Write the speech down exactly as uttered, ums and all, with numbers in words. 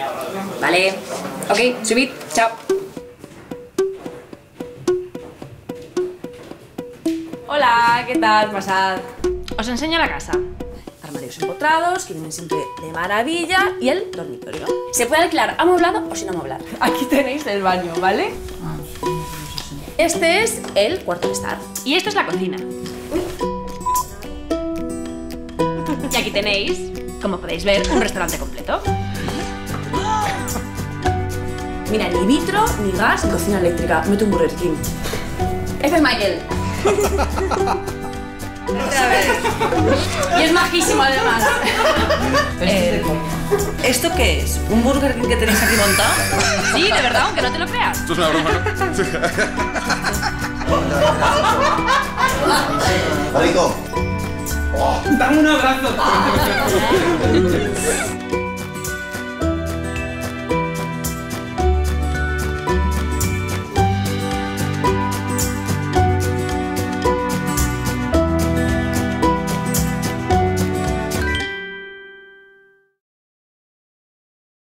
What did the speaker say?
Vale. Ok, subid. Chao. Hola, ¿qué tal? Pasad. Os enseño la casa. Armarios empotrados, que vienen siempre de maravilla, y el dormitorio. Se puede alquilar amueblado o sin amueblar. Aquí tenéis el baño, ¿vale? Este es el cuarto de estar. Y esto es la cocina. Y aquí tenéis, como podéis ver, un restaurante completo. Mira, ni vitro, ni gas, ni cocina eléctrica. Mete un Burger King. Este es Michael. Y es majísimo además. Eh, ¿Esto qué es? ¿Un Burger King que tenéis aquí montado? Sí, de verdad, aunque no te lo creas. Esto es una broma, ¿no? Marico. Dame un abrazo.